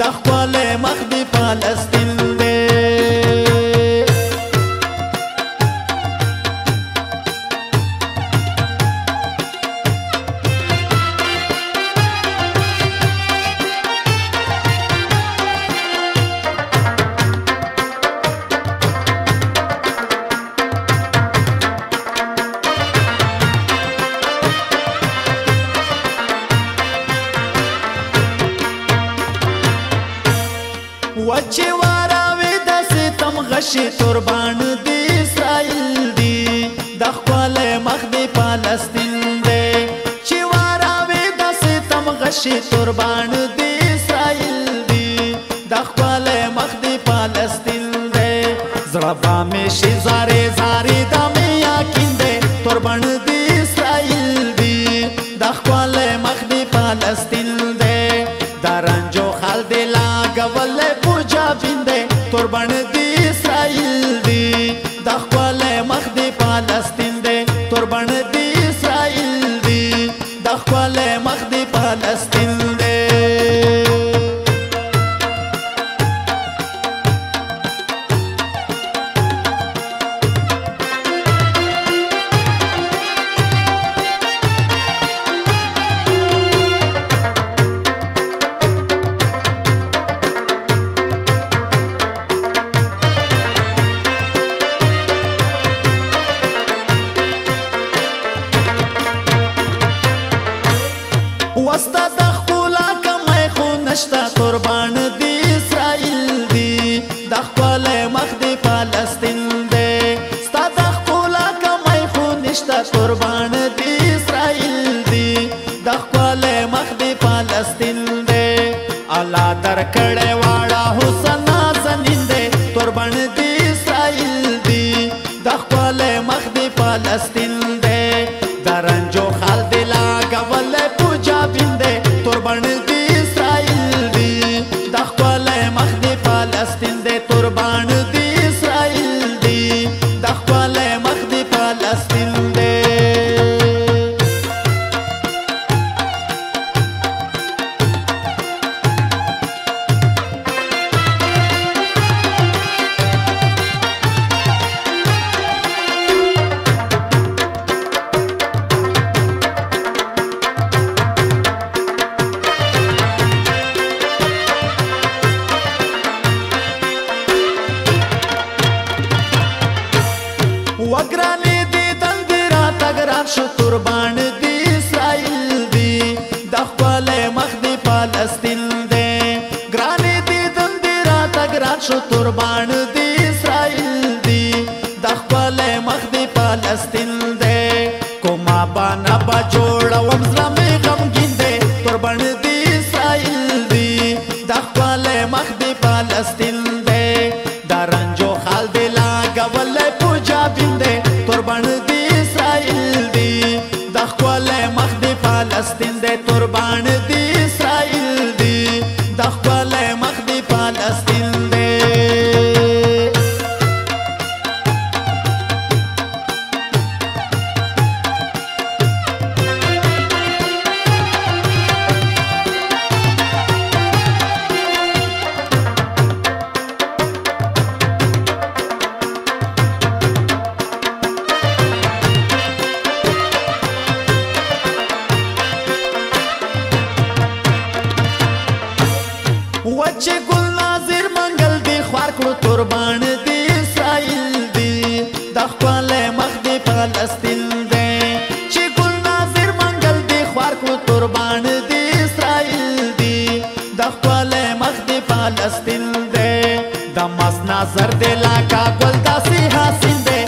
ښکلی مخ د فلسطین دی وچې واراوې د ستم غشي قربان د اسرائیل دی د ښکلی مخ د فلسطین دی چې واراوې د ستم غشي قربان د اسرائیل دی د ښکلی مخ د فلسطین دی زړه به مې شي زارې زارې د مې یقین دی قربان د اسرائیل دی د ښکلی مخ د فلسطین دی د رنجو خال دی لاګولی قربان د اسرائیل دی د ښکلی مخ د فلسطین دی قربان د اسرائیل دی د ښکلی مخ د فلسطین دی وستا د ښکلا کمی خو نشته قربان د اسرائیل دی د ښکلی مخ د فلسطین دی ستا د ښکلا کمی خو نشته قربان د اسرائیل دی د ښکلی مخ د فلسطین دی الله درکړی واړه حسن نازنین دی قربان د اسرائیل دی د ښکلی مخ د فلسطین دی د رنجو خال دی لاګولی قربان د اسرائیل دی د ښکلی مخ د فلسطین دی قربان د اسرائیل دی د ښکلی مخ د فلسطین دی وګرانې دې دندې راته ګران شو قربان د اسرائیل دی د ښکلی مخ د فلسطین دی ګرانې دې دندې راته ګران شو قربان د اسرائیل دی د ښکلی مخ د فلسطین دی کومه بانه به جوړوم زړه مې غمګین دی قربان د اسرائیل دی د ښکلی مخ د فلسطین دی د رنجو خال دی لاګولی قربان د اسرائیل دی د ښکلی مخ د فلسطین دی قربان د اسرائیل دی د ښکلی مخ د فلسطین دی وچې ګل ناظر منګل دی خوار کړو قربان د اسرائیل دی د ښکلی مخ د فلسطین دی چې ګل ناظر منګل دی خوار کړو قربان د اسرائیل دی د ښکلی مخ د فلسطین دی د مس نظر دی لاکه ګل داسې حسین دی